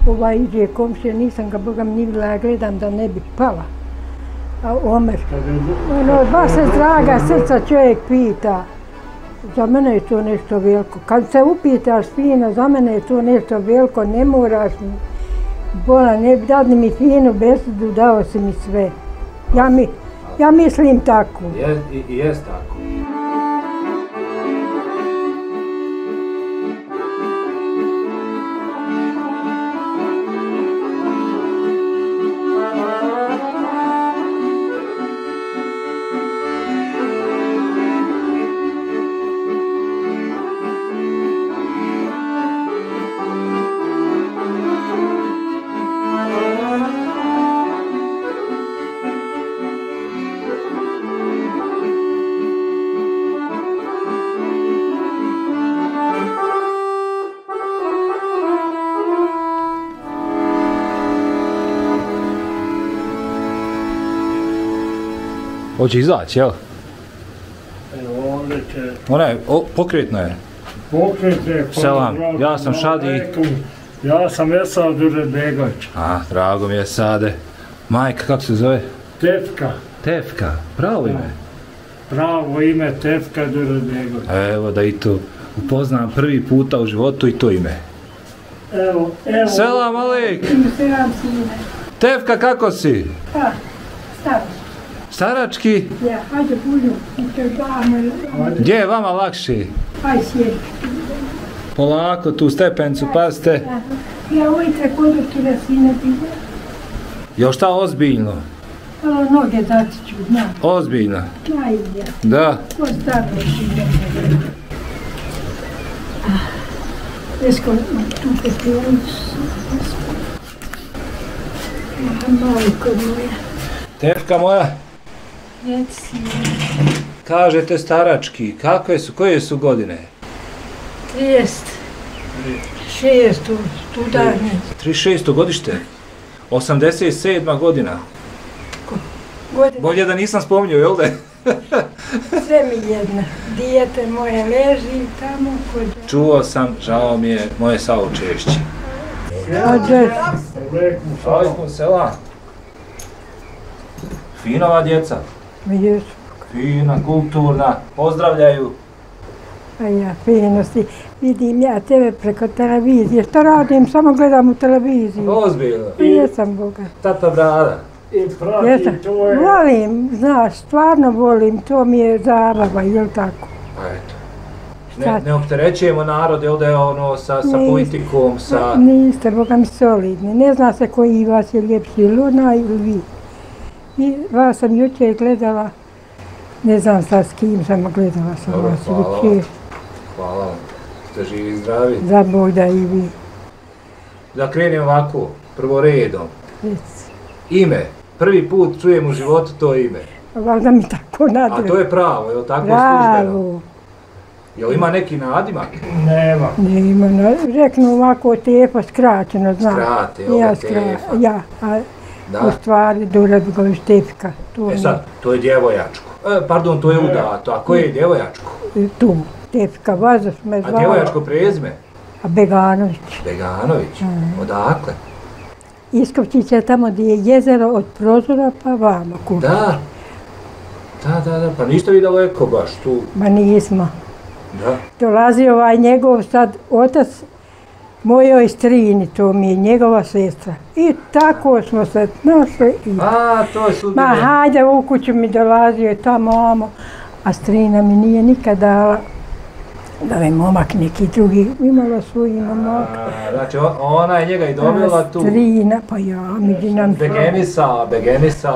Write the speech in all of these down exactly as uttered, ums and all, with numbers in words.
ovaj iđe komšija, nisam ga Boga mi ni vidjela, ja gledam da ne bi pala. A Omer, ono, baš se draga srca čovjek pita. Za mene je to nešto veliko. Kad se upitaš fino, za mene je to nešto veliko, ne moraš mi. Bola, ne dadni mi finu besedu, dao si mi sve. Ja, mi, ja mislim tako. Je, i, jest tako. Hoće izaći, jel? Evo ovdje će... Ona je, o, pokretna je. Pokretna je... Selam, ja sam Šadi. Ja sam Esad Duredbegović. A, drago mi je Sade. Majka, kako se zove? Tefka. Tefka, pravo ime? Pravo ime Tefka Duredbegović. Evo da i to upoznam prvi puta u životu i to ime. Evo, evo... Selam, Alik! Selam, sine. Tefka, kako si? Pa, staro. Starački? Ja, hajde bulju, gdje je vama lakše? Aj sjedi. Polako, tu stepencu, pazite. Ja ujutro konduktora sine bila. Jo šta ozbiljno? Malo noge dati ću, znam. Ozbiljno? Najbolje. Da. Ko stavno sine. Esko, tu pepelnicu. Majko moja. Tefka moja. Reci. Kažete starački, kakve su, koje su godine? trideset šest studanje. trideset šesto godište? osamdeset sedma godina. Godine. Bolje da nisam spominjao, jel da? Sve mi jedna. Dijete moje leži tamo kod... Čuo sam, žao mi je, moje saučešće. Ođe. Alaikum selam. Fina ova djeca. Vidiš? Fina, kulturna, pozdravljaju. A ja, fino si. Vidim ja tebe preko televizije. Što radim? Samo gledam u televiziju. Ozbiljno. Jesam Boga. Tata brada. I prati Jesam. to je... Volim, znaš, stvarno volim. To mi je zabava, jel tako? Pa eto. Ne, ne opterećujemo narod, jel da je ono sa, sa politikom, sa... Niste, Boga mi solidni. Ne zna se koji vas je ljepši, Luna ili vi. I vas sam jučer gledala, ne znam sad s kim sam gledala sam Dobro, vas hvala vam. jučer. Hvala vam. Ste živi i zdravi. Za Bog da i vi. Da krenem ovako, prvo redom. Reci. Ime. Prvi put čujem u životu to ime. Valjda mi tako nadre. A to je pravo, je li tako službeno? Bravo. Jel ima neki nadimak? Nema. Nema, no, reknu ovako tepo, skraćeno, znam. Skrate, jel ja, ga skra... tefa? Ja, a Da. u stvari Duredbegović Tefka. To E sad, to je djevojačko. E, pardon, to je udato. A koje je djevojačko? je tu, Tefka, Vazoš me A zvala. djevojačko prezime? A Beganović. Beganović. Odakle? Iskovčić je tamo gdje je jezero od prozora pa vamo kući. Da. Da, da, da. Pa niste vi daleko baš tu. Ma nismo. Da. Dolazi ovaj njegov sad otac mojoj strini, to mi je njegova sestra. I tako smo se našli i... A, to je sudbina. Ma hajde, u kuću mi dolazio tamo, amo. A strina mi nije nikad dala da mi momak neki drugi, imala svoji momak. A, znači, on, ona je njega i dobila tu. Strina, pa ja, među nam... Begenisa, Begenisa.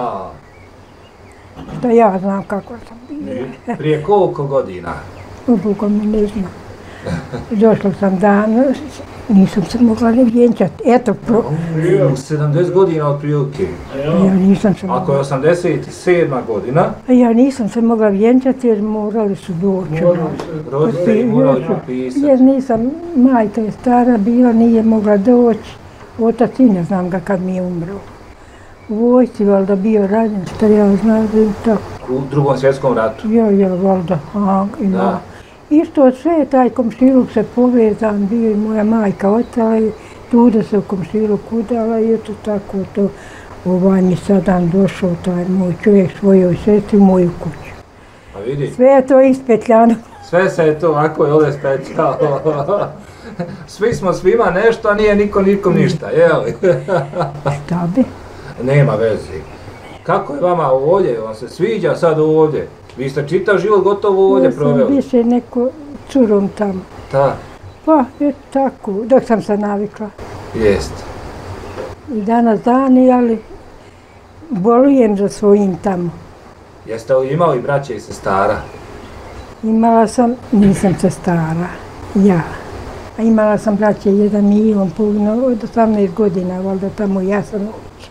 Što ja znam kako sam bila. Prije koliko godina? Ubugo mi ne znam. Došla sam dan, nisam se mogla ne vjenčati. Eto, pro... U sedamdeset godina otprilike. Ja nisam se Ako je mogla... osamdeset sedma godina, Ja nisam se mogla vjenčati jer morali su doći. roditelji morali popisati. Jer nisam, majka je stara bila, nije mogla doći. Otac i ne znam ga kad mi je umro. U vojsci valjda bio ranjen, što ja znam da je tako. U drugom svjetskom ratu. Jo, jo, valjda, a, ima. Da. Isto sve, taj komšiluk se povezan, bio i moja majka ostala i tuda se u komšiluku udala i eto tako to. Ovaj mi sadan došao, taj moj čovjek, svojoj sestri u moju kuću. Pa vidi. Sve je to ispetljano. Sve se je to ovako je ovdje spetljalo. Svi smo svima nešto, a nije niko nikom ništa, jeli? Šta bi? Nema veze. Kako je vama ovdje? Vam se sviđa sad ovdje? Vi ste čitav život gotovo ovdje proveli? Ja sam više neko curom tamo. Da. Pa, je tako, dok sam se navikla. Jest. I danas dani, ali bolujem za svojim tamo. Jeste li imali braće i sestara? Imala sam, nisam sestara, ja. A imala sam braće jedan Milon, poginuo od osamnaest godina, valjda tamo ja sam uči.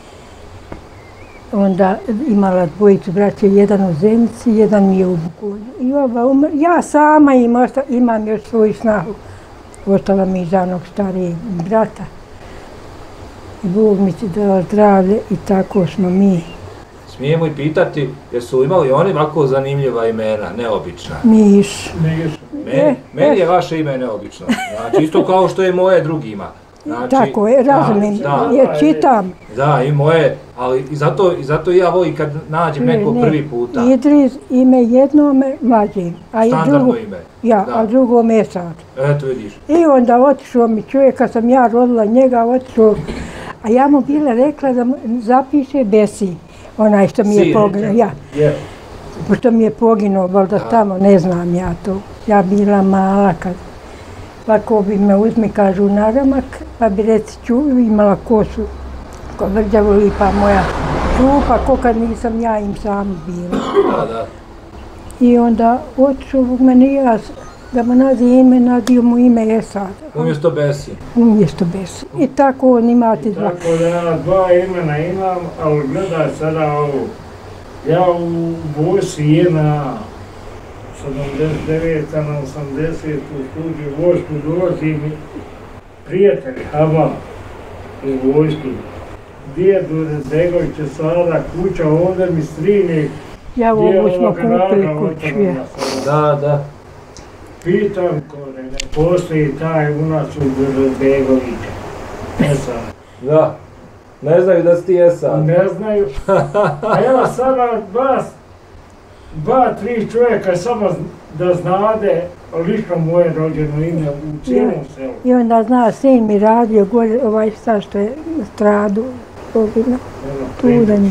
Onda imala dvojicu braće, jedan u Zenici, jedan mi je u Bukovinu. I ova umr, ja sama im osta, imam još svoju snahu. Ostala mi iz onog starijeg brata. I Bog mi ti dao zdravlje i tako smo mi. Smijemo i pitati, jesu imali oni ovako zanimljiva imena, neobična? Miš. Meni, meni je vaše ime neobično. Znači, isto kao što je moje drugima. Znači, tako je, razumijem, jer čitam. Da, i moje, ali i zato, i zato ja volim kad nađem Ne, nekog ne. prvi puta. Idris ime jednome mlađim, a i Standardno drugo, ime. ja, Da. a drugo Mesad. Eto vidiš. I onda otišao mi čovjek, kad sam ja rodila njega, otišao, a ja mu bila rekla da mu zapiše Besi, onaj što mi je Sin, poginuo, ja. Je. Pošto mi je poginuo, valjda tamo, ne znam ja to. Ja bila mala kad, pa ko bi me uzmi, kažu, na ramak, pa bi reci ču, imala kosu, ko vrđavo lipa moja čupa, ko kad nisam ja im sam bila. Da, da. I onda otišao u mene ja, da mu nađe ime, nadio mu ime Esad. Umjesto Besi. Umjesto Besi. I tako on imate dva. Tako da ja dva imena imam, ali gledaj sada ovo. Ja u vojsci je na sedamdeset devete na osamdesetu služi vojsku, dolazi mi prijatelj Haba u vojsku. Djedu Rezegovića sada kuća, ovdje mi strine. Ja ovo smo kupili kuću. Ja. Da, da. Pitam kore, ne postoji taj u nas u Rezegovića. Ne znam. Da. Ne znaju da si ti Esad. Ne znaju. A ja sada vas, dva, tri čovjeka samo da znade lično moje rođeno ime u cijelom selu. I onda zna, sin mi radio gore, ovaj sad što je na stradu, pogino, tudan je.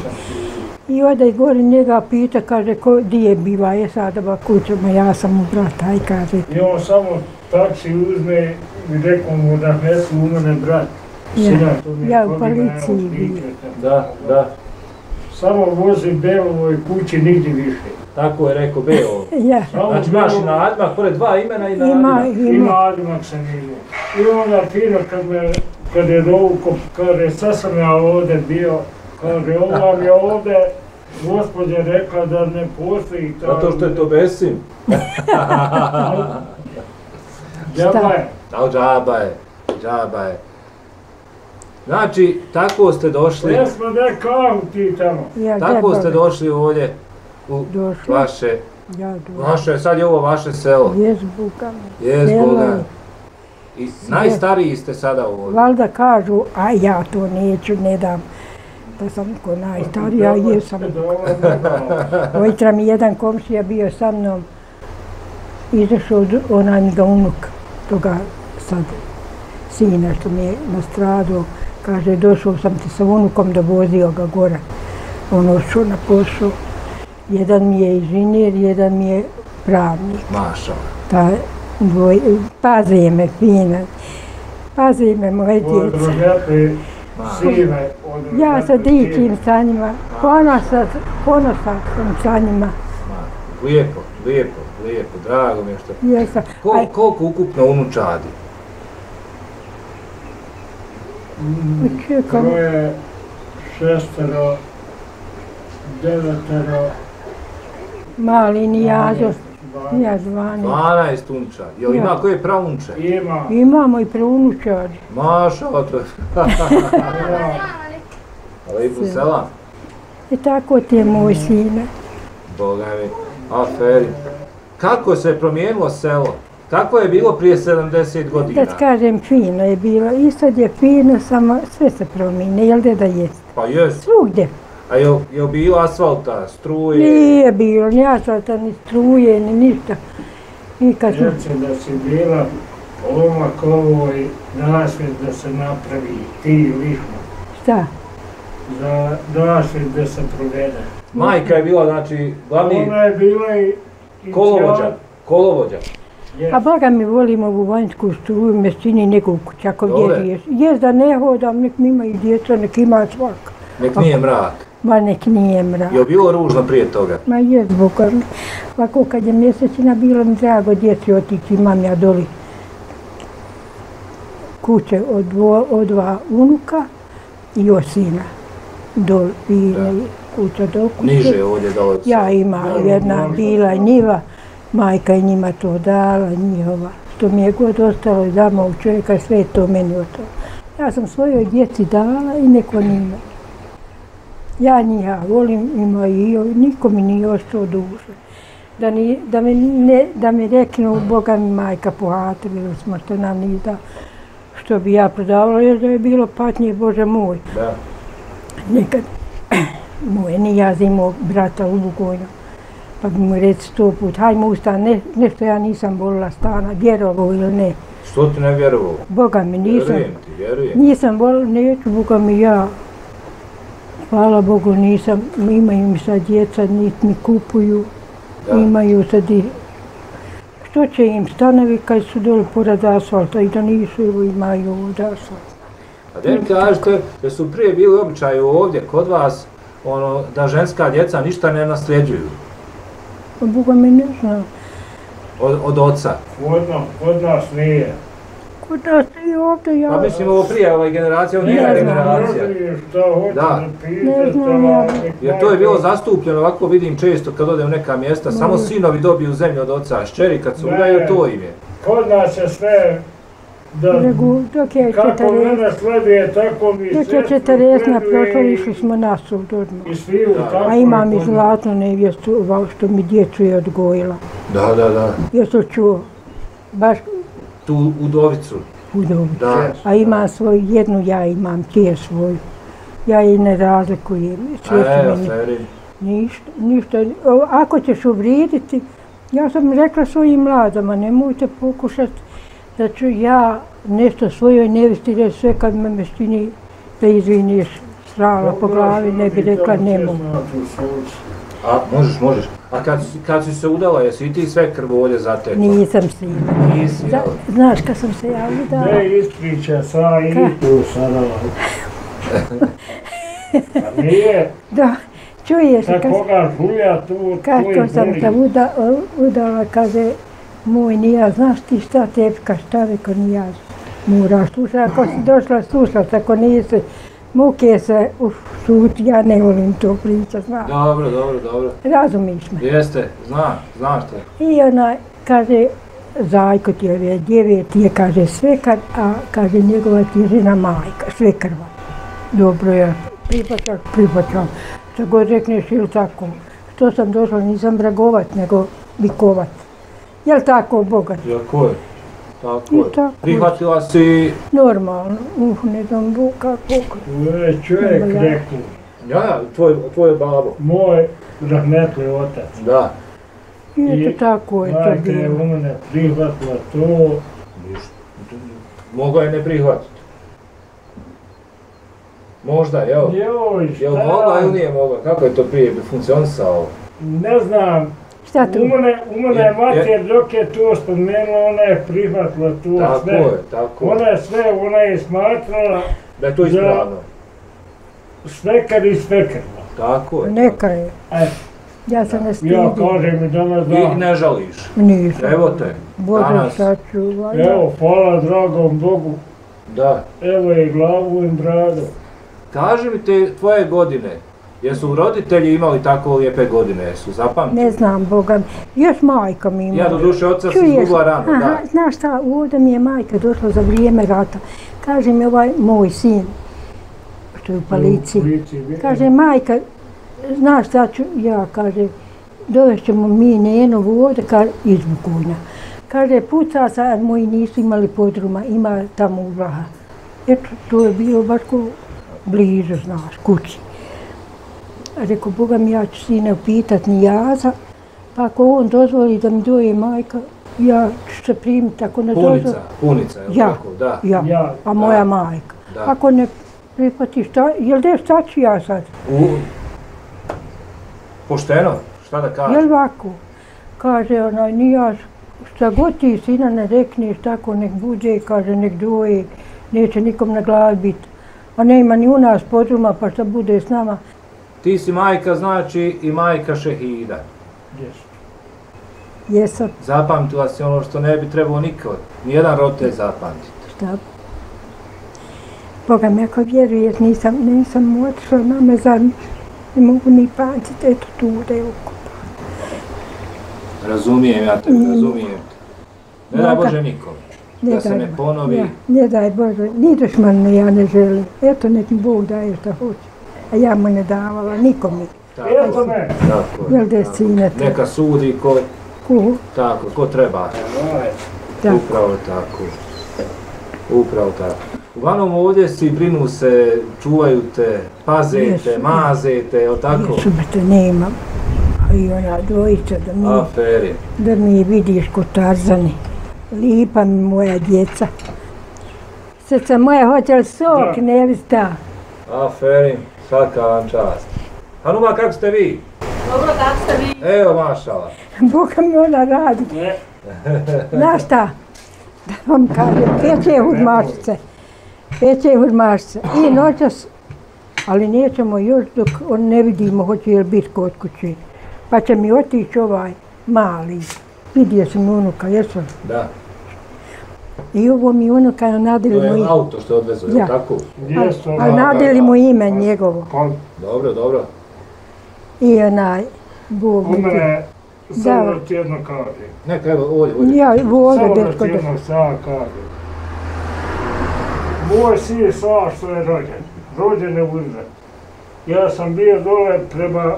I onda je gore njega pita, kaže, ko, di je biva Esadova kuća, ma ja sam mu brat, aj kaže. I on samo taksi uzme i rekao mu da nesu u mene brat. Ja, Sina, to mi je ja u pobjegao, policiji evo, bio. pričajte. Da, da. Samo vozi Belovoj kući, nigdje više. Tako je rekao Beo. Ja, Samo Znači imaš i Belovo- nadimak, pored dva imena i ima, nadimak. I ima. nadimak sam imao. I onda fino kad me, kad je dovukao, kaže, sad sam ja ovdje bio, kaže, ovo vam je ovdje, gospođa rekla da ne postoji taj... Zato što je to Besim. Džaba je. Da, džaba je, džaba je. Znači, tako ste došli, Ja smo da kao ti tamo. Ja, tako gdje ste Boga? došli ovdje u Došli. vaše, Ja došla. vaše, sad je ovo vaše selo. Jes Boga. Jes Selo Boga. je. I najstariji ste sada ovdje. Valjda kažu, a ja to neću, ne dam. Da sam ko najstarija, jesam. Ojtra mi jedan komšija bio sa mnom, izašao onaj mi ga unuk, toga sad sina što mi je nastradao, kaže, došao sam ti sa unukom da vozio ga gore. On ošao na posao, jedan mi je inženjer, jedan mi je pravnik. Maša. Ta dvoj, paze me, fina, paze me moje djeca. Odrožete sive. Ja se dičim sa njima, ponosa, ponosa sam sa njima. Lijepo, lijepo, lijepo, drago mi je što... Jesam. Kol, Aj, koliko ukupno unučadi? čekam, Troje, šestero, devetero, mali nijazo, dvanaest. ja dvanaest. dvanaest unčadi. Jel ima Ja. koje pravunče? Ima. Imamo i preunučari. Maša, to je... Ima. Lijepo selam. I tako ti je moj sine. Boga mi, aferi. Kako se je promijenilo selo? Kako je bilo prije sedamdeset godina? Da kažem, fino je bilo. I sad je fino, samo sve se promine, jel da da jest? Pa jest. Svugdje. A je li bilo asfalta, struje? Nije bilo, ni asfalta, ni struje, ni ništa. Nikad smo... Reče da si bila omak ovoj nasvjet da se napravi, ti lično. Šta? Za nasvjet da se provede. Majka je bila, znači, glavni Ona je bila i... i kolovođa. Kolovođa. Yes. A Boga mi volim ovu vanjsku struju, me čini nego u kući, ako gdje riješ. Jes da ne hodam, nek mi imaju djeca, nek ima svaka. Nek nije mrak. Ma nek nije mrak. Je li bilo ružno prije toga? Ma jes, Boga. Ovako kad je mjesečina, bilo mi drago djeci otići, imam ja doli kuće od, dvo, od dva unuka i od sina. Dol i kuća do kuće. Niže ovdje dole. Ja imam jedna bila njiva, majka je njima to dala, njihova. Što mi je god ostalo iz dama u čovjeka, sve je to meni ostalo. Ja sam svojoj djeci dala i neko njima. Ja njiha volim, ima i niko mi nije ostao duže. Da, ni, da, mi ne, da mi reknu, Boga mi majka pohatili smo što nam nije da, što bi ja prodavala, jer da je bilo patnje, Bože moj. Da. Nekad, moj, ni ja za imao brata u Lugojnu. Pa bi mu reći sto put, hajmo u stan, ne, nešto ja nisam volila stana, vjerovao ili ne. Što ti ne vjerovao? Boga mi nisam, Vjerujem ti, vjerujem. nisam volila, neću, Boga mi ja. Hvala Bogu nisam, imaju mi sad djeca, niti mi kupuju, Da. imaju sad i... Što će im stanovi kad su dole pored asfalta i da nisu, evo imaju od asfalta. A da mi kažete da su prije bili običaji ovdje kod vas, ono, da ženska djeca ništa ne nasljeđuju Boga mi ne znam. od, od oca. Kod nas, kod nas nije. Kod nas i ovdje ja... Pa mislim ovo prije, ova generacija, ovo nije Ne znam. generacija. Šta hoće Da. da pite, Ne znam šta ja. vam nek Jer to je majka- bilo zastupljeno, ovako vidim često kad odem u neka mjesta, samo Može. sinovi dobiju zemlju od oca, a šćeri kad se Ne. udaju, to im je. Kod nas je sve da... Nego, dok je Kako četrdeset, mene sleduje, tako mi dok je sestru četrdeset sleduje prošlo, i- išli smo na sud odmah. I sviju Da. tako. A imam i zlatnu nevjestu, ova što mi djecu je odgojila. Da, da, da. Ja to čuo, baš Tu udovicu. udovi. Da. A imam svoju, jednu ja imam, tije svoju. Ja je ne razlikujem, sve A su evo, meni. Feri. Ništa, ništa. O, ako ćeš uvrijediti, ja sam rekla svojim mladama, nemojte pokušati da ću ja nešto svojoj nevjesti reći, sve kad me meštini da izviniš srala po glavi, ne bi rekla ne mogu. A, možeš, možeš. A kad, si- kad si se udala, jesi i ti sve krvolje zatekla? Nisam se imala. Nisi, Da, jel? znaš kad sam se ja udala? Ne ispriča sa i Ka? tu sada. Pa nije, Da, čuješ sa kad, koga žulja tu, tu kako je sam boli. te uda, udala, kaže, moj nija, znaš ti šta tepka, šta reko nija, moraš slušati, ako si došla slušati, ako nisi, muke se, uf, šuti, ja ne volim to pričati, znaš, Dobro, dobro, dobro. razumiš me. Jeste, znaš, znaš te. I ona kaže, Zajko ti je, djeve ti je, kaže, svekar, a kaže, njegova ti je žena majka, svekrva. Dobro je, prihvaćaš, prihvaćam. Što god rekneš, ili tako. Što sam došla, nisam Bragovat, nego Vikovat. Jel tako, Boga? Jel ko je? Tako I je. tako. Prihvatila si... Normalno, uh, ne znam, bu- kako. To je čovjek Dobro, ja. rekao, Ja, tvoj, tvoj babo. moj rahmetli otac. Da. I eto tako je to Majka je u bilo. mene prihvatila to. Ništa. Mogla je ne prihvatiti. Možda, jel? Joj, Jel šta? mogla ili nije mogla? Kako je to prije funkcionisalo? Ne znam, Šta tu? u mene, u mene Je- je mater dok je to spomenula, ona je prihvatila to Tako sve. je, tako Ona je. je sve, ona je smatrala Da je to ispravno. svekar i svekrva. Tako je. Neka je. E, Ja se ne ja stidim. kažem i danas I da. ne žališ. Nisam. Evo te. Bože Danas. sačuvaj. Evo, hvala dragom Bogu, Da. evo je glavu i bradu. Kaži mi te tvoje godine. Jesu roditelji imali tako lijepe godine? Jesu zapamtili? Ne znam, Boga, još majka mi ima. Ja do duše oca sam Čuješ? izgubila rano, Aha, da. znaš šta, ovdje mi je majka došla za vrijeme rata. Kaže mi ovaj moj sin, što je u policiji, kaže majka, znaš šta ću, ja kaže, dovešćemo mi Nenu ovdje, kaže, iz Vukovina. Kaže, puca se, a moji nisu imali podruma, ima tamo u Vlaha. Eto, to je bilo baš ko blizu, znaš, kući. Rekao, Boga mi, ja ću sine upitat ni jaza, pa ako on dozvoli da mi doje majka, ja ću se primiti, ako ne dozvoli... Punica, punica, je li Ja, tako? Da. ja, Ja, a moja da. majka. Da. Ako ne prihvati, šta, jel de šta ću ja sad? U... Pošteno, šta da kažem? Jel ovako? Kaže onaj, ni ja, šta god ti sina ne rekneš, tako nek bude, kaže, nek doje, neće nikom na glavi biti. A nema ni u nas podruma, pa šta bude s nama. Ti si majka, znači, i majka šehida. Jesu. Jesam, Zapamtila si ono što ne bi trebao nikad, nijedan roditelj zapamtiti. šta? Boga me ako vjeruješ, nisam, nisam otišla na mezar, ne mogu ni pamtiti, eto tu da je oko. Razumijem ja te, Mm. razumijem te. Ne daj Boga. Bože nikom, da se ne ponovi. Ja, ne daj Bože, ni dušman ja ne želim. Eto nek mi Bog daje šta hoće. A ja mu ne davala, nikome. Tako, Eto me. tako, Jel de tako. sine to? Neka sudi ko, Ko? tako, ko treba. Tako. Upravo tako. Upravo tako. Uglavnom ovdje si brinu se, čuvaju te, paze Jesu, te, jesu. maze te, jel tako? Jesu me te nema. A i ona dvojica da mi, Aferi. da mi vidiš ko Tarzani. Lipa mi moja djeca. Srca moja, hoće li sok, Da. nevista? Aferi, svaka vam čast. Hanuma, kako ste vi? Dobro, kako ste vi? Evo, mašala. Boga mi ona radi. Ne. Znaš šta? Da vam kažem, peče hurmašice. Peče hurmašice. I noćas, ali nećemo još dok on ne vidimo hoće li biti kod kuće. Pa će mi otići ovaj mali. Vidio sam unuka, jesu li? Da, I ovo mi unuka to nadeli mu je ime. auto što je odvezo, je Ja. li tako? Jesu. A nadeli mu ime njegovo. Pa Dobro, dobro. I onaj, Bog u mi ti. mene Da. samo ti jedno kaže. Neka, evo, ovdje, ovdje. Ja vode, Samo da dečko, ti da. jedno sam kaže. Moj sin Sava što je rođen. Rođen je u Izraelu. Ja sam bio dole prema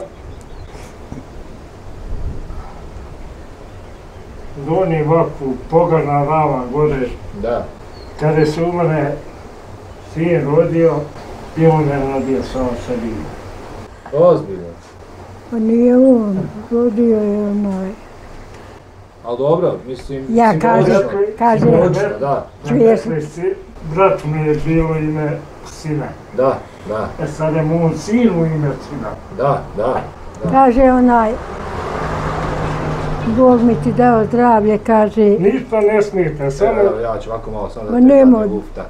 Donji Vaku, Pogarna Rava, gore, Da. kada se u mene sin rodio i on je rodio sam sebi. Ozbiljno. Pa nije on, rodio je onaj. Ali dobro, mislim... Ja kažem, simbolično. kaže, Simbolično, da, čuješ, Brat mi je bilo ime sina. da, da, E sad je mu sin u ime sina. da, da. da. kaže onaj, Bog mi ti dao zdravlje, kaže, Ništa ne smijete, samo Evo, ja ću ovako malo sam da Ma te nemoj. dam lufta.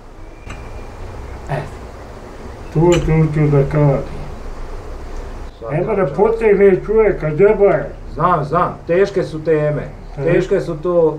tu tu ću da kažem. Svaka Ne mora čast. potegne čovjeka, džaba je. Znam, znam, teške su teme. Teške su to...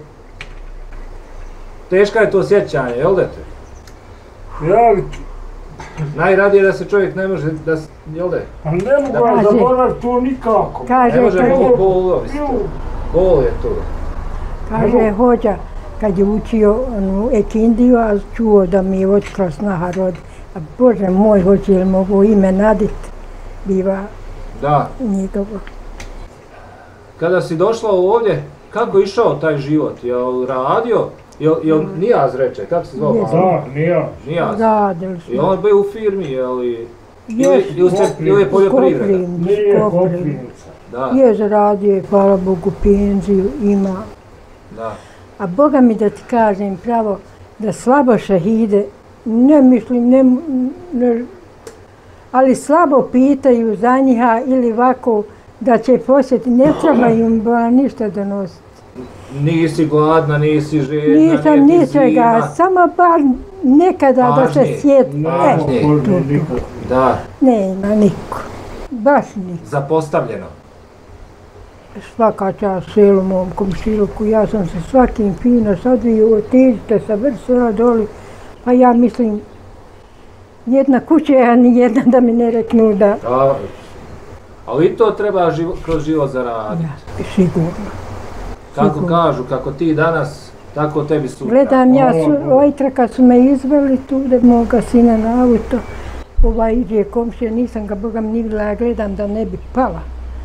Teška je to sjećanje, jel da te? Ja, Najradije da se čovjek ne može, da, s- jel da? a ne mogu ja Kaže. zaboraviti to nikako. Ne kaže, može kaže, bol, bol, isto. Bol je to. kaže, hođa, kad je učio onu ekindiju, a čuo da mi je otkla snaha rod. A Bože moj, hoće li mogu ime nadit, biva Da, njegovo. kada si došla ovdje, kako je išao taj život? Jel radio? Jel, jel Nijaz reče, kako se zvao? Jesam. mama? Da, nije. Nijaz. Radili I smo. on bio u firmi, jel i... Ili, Jes, ili, ste- ili je poljoprivreda? Koprivnic, Nije Koprivnic. Koprivnica. Da, Je zaradio, hvala Bogu, penziju ima. da. A Boga mi da ti kažem pravo, da slabo šehide, ne mislim, ne, ne, ali slabo pitaju za njiha ili ovako da će posjeti, ne treba im bila ništa donositi. Nisi gladna, nisi žedna, Nisam nije ti ničega, zima. samo bar nekada da se Pažnje. sjeti. Ne, E, Pažnje. Koprivnica nikako. Da, ne ima niko, baš niko. zapostavljeno. Svaka čast selu mom komšiluku, ja sam se svakim fino sadvio, otiđite sa vrsela doli, pa ja mislim, jedna kuća, a ni jedna da mi ne reknu da, Da, ali i to treba živo, kroz život zaraditi. ja, sigurno. Kako sigurno. kažu, kako ti danas, tako tebi sutra. Gledam ja, su, Hvala Bogu. ojtra kad su me izveli tu, da moga sina na auto, ovaj iđe komšija, nisam ga Boga mi ni vidjela, ja gledam da ne bi pala.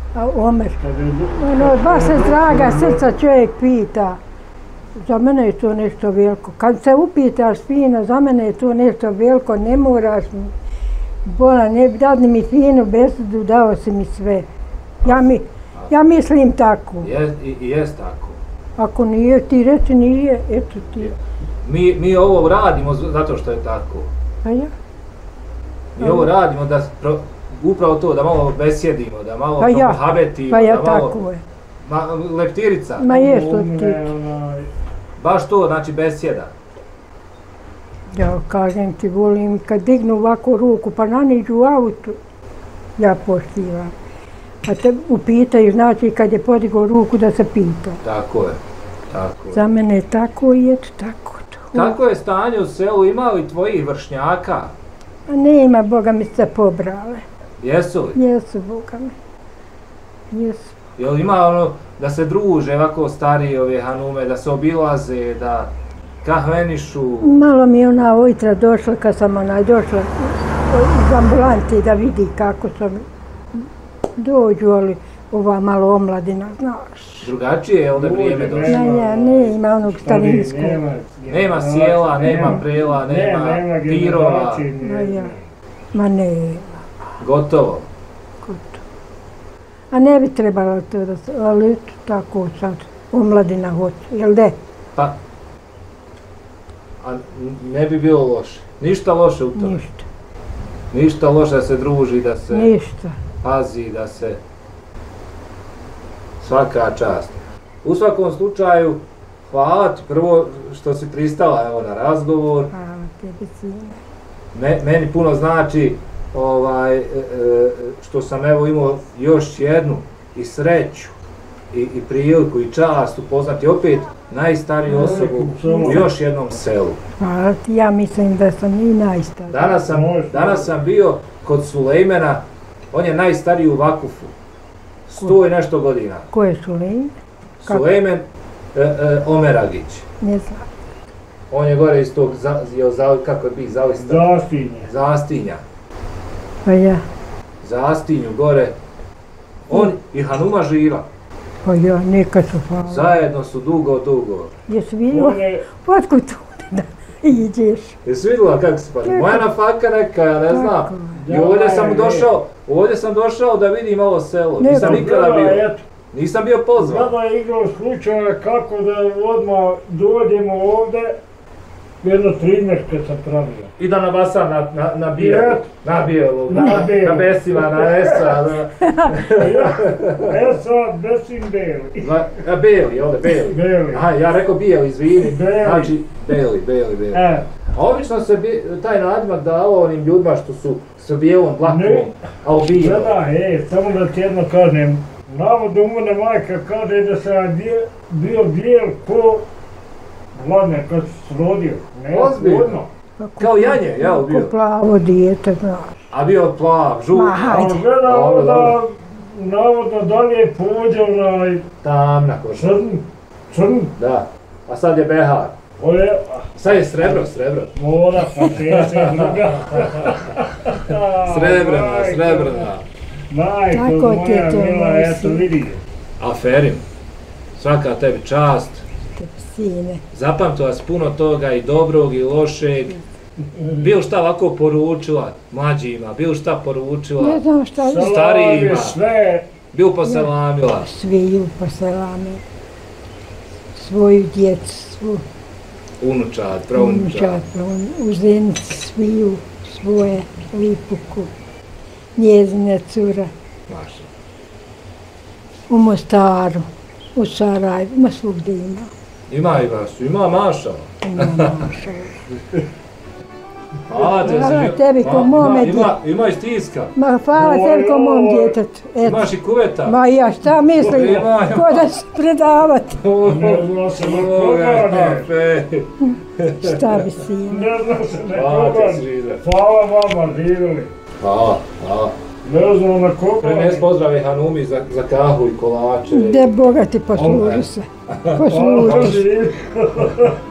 A Omer, ono, baš se draga srca čovjek pita. Za mene je to nešto veliko. Kad se upitaš fino, za mene je to nešto veliko, ne moraš mi. Bola, ne dadni mi finu besedu, dao si mi sve. Ja, mi, ja mislim tako. Jes, i, i jest tako. Ako nije, ti reći nije, eto ti. Mi, mi ovo radimo zato što je tako. A ja? Mi ovo radimo da pro, upravo to, da malo besjedimo, da malo pa ja, prohabetimo, pa ja, da malo... tako je. Ma, leptirica. Ma je što ti. Baš to, znači besjeda. Ja kažem ti, volim kad dignu ovako ruku pa naniđu u autu, ja poštivam. Pa te upitaju, znači kad je podigao ruku da se pita. Tako je, tako je. Za mene je tako i eto tako to. Kako je stanje u selu, ima li tvojih vršnjaka? A nema, Boga mi se pobrale. Jesu li? Jesu, Boga mi. Jesu. Jel ima ono da se druže ovako stariji ove hanume, da se obilaze, da kahvenišu? Malo mi je ona ujutro došla, kad sam ona došla iz ambulante da vidi kako sam dođu, ali ova malo omladina, znaš. Drugačije je ovdje vrijeme došlo? Ne, ne, ne ima onog starinskog. Nema sjela, nema prela, nema pirova. Ma ja, ma nema. Gotovo. Gotovo. A ne bi trebalo to da se, ali eto tako sad, omladina hoće, jel de? Pa, a ne bi bilo loše. Ništa loše u tome. Ništa. Ništa loše da se druži, da se Ništa. pazi, da se... Svaka čast. U svakom slučaju, hvala ti prvo što si pristala evo, na razgovor. Hvala tebi, sine. Me, meni puno znači ovaj, e, što sam evo imao još jednu i sreću i, i priliku i čast upoznati opet najstariju osobu u još jednom selu. Hvala ti, ja mislim da sam i najstariji. Danas sam, danas sam bio kod Sulejmena, on je najstariji u Vakufu. Sto i nešto godina. Ko je Sulejmen? Sulejmen e, e, Omeragić. Ne znam. On je gore iz tog, za, za, kako je bi, Zalista? Zastinja. Zastinja. Pa ja. Zastinju gore. On i Hanuma živa. Pa ja, neka su hvala. Zajedno su dugo, dugo. Jesi vidio? Otkud tu da iđeš? Jesi vidjela kako se pali? Moja nafaka neka, ja ne znam. I ovdje sam došao, ovdje sam došao da vidim ovo selo. Nisam nikada bio. Nisam bio pozvan. Sada je igrao slučaja kako da odmah dođemo ovdje, jedno trineš kad sam pravio. I da nabasa na, na, na bijelu, na bijelu, na, na, na Besima, na Esa, na... Esa, Besim, Beli. Na Beli, ovdje, Beli. Beli. Aha, ja rekao bijeli, izvini. Beli. Znači, Beli, Beli, Beli. E. A obično se bi, taj nadimak dao onim ljudima što su s bijelom dlakom, albino. Da, ej, samo da ti jedno kažem. Navodno umrna majka kaže da sam bio bijel ko Vladne kad se rodio. Ne, ozbiljno. Kao Janje, jel bio? Ko plavo dijete, znaš. A bio plav, žut. Ma, hajde. A gledao da, navodno dalje pođe onaj... Tamna koša. Crn, crn. Da. A sad je behar. Oje... Sad je srebro, srebro. Mora, pa šest druga. Srebrna, srebrna. Majko moja mila, eto vidi. Aferim. Svaka tebi čast. Tebi, sine. Zapamtila si puno toga i dobrog i lošeg. Bilo šta ovako poručila mlađima, bilo šta poručila Ne znam šta je. starijima. Sve. Bilo poselamila. Sviju poselame. Svoju djecu, svu Unučad, prounučad. u Zenici sviju svoje Lipuku, njezine cura. Maša. U Mostaru, u Sarajevu, ma svugdje ima. Ima i vas, ima Maša. Ima Maša. Hvala te, Hvala si- tebi ko Ma- mome ima, dje- ima, ima i stiska. Ma hvala tebi ko mom djetetu. Eto. Imaš i kuveta. Ma ja šta mislim, Ima, ima. ko da se predavat, Ne zna se na Ovoga, koga ne. afe. šta bi sine. Ne zna se na Hvala koga te, ne. Židre. Hvala vama, živjeli. Hvala, hvala. Ne znam na koga Prenes ne. pozdrave Hanumi za, za kahu i kolače. De Boga ti posluži se. Posluži. Hvala, živjeli.